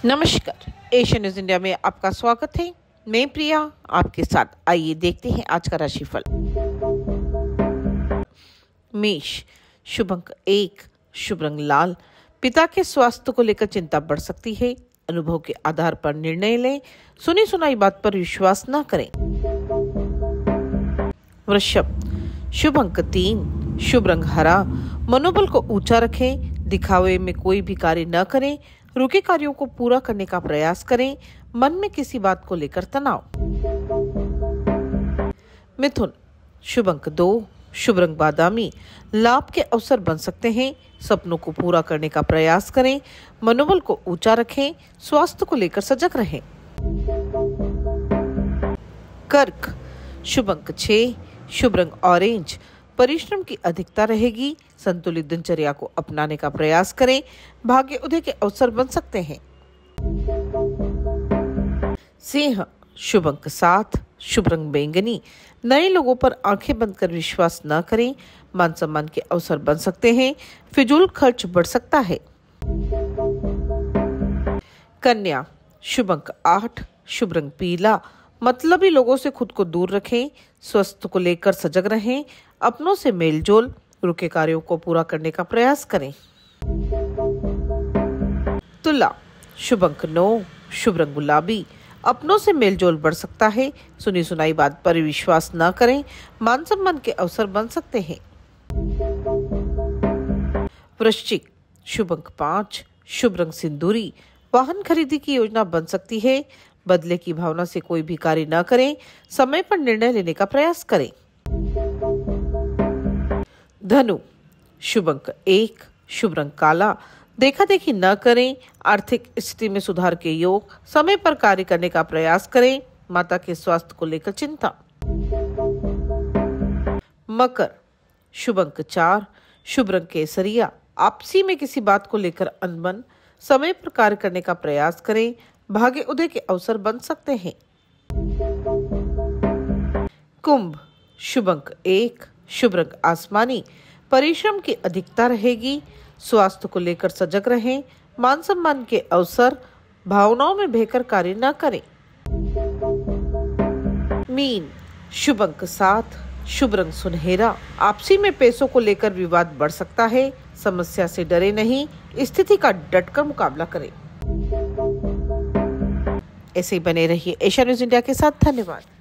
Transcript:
नमस्कार, Asian news India में आपका स्वागत है। मैं प्रिया आपके साथ। आइए देखते हैं आज का राशिफल। मेष, शुभ अंक 1, शुभ रंग लाल। पिता के स्वास्थ्य को लेकर चिंता बढ़ सकती है। अनुभव के आधार पर निर्णय लें। सुनी सुनाई बात पर विश्वास न करें। वृषभ, शुभ अंक 3, शुभ रंग हरा। मनोबल को ऊंचा रखें। दिखावे में कोई भी कार्य न करें। रुके कार्यों को पूरा करने का प्रयास करें। मन में किसी बात को लेकर तनाव। मिथुन, शुभ अंक 2, शुभ रंग बादामी। लाभ के अवसर बन सकते हैं। सपनों को पूरा करने का प्रयास करें। मनोबल को ऊंचा रखें। स्वास्थ्य को लेकर सजग रहें। कर्क, शुभ अंक 6, शुभ रंग ऑरेंज। परिश्रम की अधिकता रहेगी। संतुलित दिनचर्या को अपनाने का प्रयास करें। भाग्य उदय के अवसर बन सकते हैं। सिंह, शुभ अंक 7, शुभ रंग बैंगनी। नए लोगों पर आंखें बंद कर विश्वास न करें। मान सम्मान के अवसर बन सकते हैं। फिजूल खर्च बढ़ सकता है। कन्या, शुभ अंक 8, शुभ रंग पीला। मतलबी लोगों से खुद को दूर रखें। स्वास्थ्य को लेकर सजग रहें। अपनों से मेलजोल। रुके कार्यों को पूरा करने का प्रयास करें। तुला, शुभ अंक 9, शुभ रंग गुलाबी। अपनों से मेलजोल बढ़ सकता है। सुनी सुनाई बात पर विश्वास न करें। मान सम्मान के अवसर बन सकते हैं। वृश्चिक, शुभ अंक 5, शुभ रंग सिंदूरी। वाहन खरीदी की योजना बन सकती है। बदले की भावना से कोई भी कार्य न करें। समय पर निर्णय लेने का प्रयास करें। धनु, शुभ अंक 1, शुभ रंग काला। देखा देखी न करें। आर्थिक स्थिति में सुधार के योग। समय पर कार्य करने का प्रयास करें। माता के स्वास्थ्य को लेकर चिंता। मकर, शुभ अंक 4, शुभ रंग केसरिया। आपसी में किसी बात को लेकर अनबन। समय पर कार्य करने का प्रयास करें। भाग्य उदय के अवसर बन सकते हैं। कुंभ, शुभ अंक 1, शुभ रंग आसमानी। परिश्रम की अधिकता रहेगी। स्वास्थ्य को लेकर सजग रहें। मान सम्मान के अवसर। भावनाओं में बहकर कार्य न करें। मीन, शुभ अंक 7, शुभ रंग सुनहरा। आपसी में पैसों को लेकर विवाद बढ़ सकता है। समस्या से डरे नहीं। स्थिति का डटकर मुकाबला करें। ऐसे ही बने रहिए एशियन न्यूज इंडिया के साथ। धन्यवाद।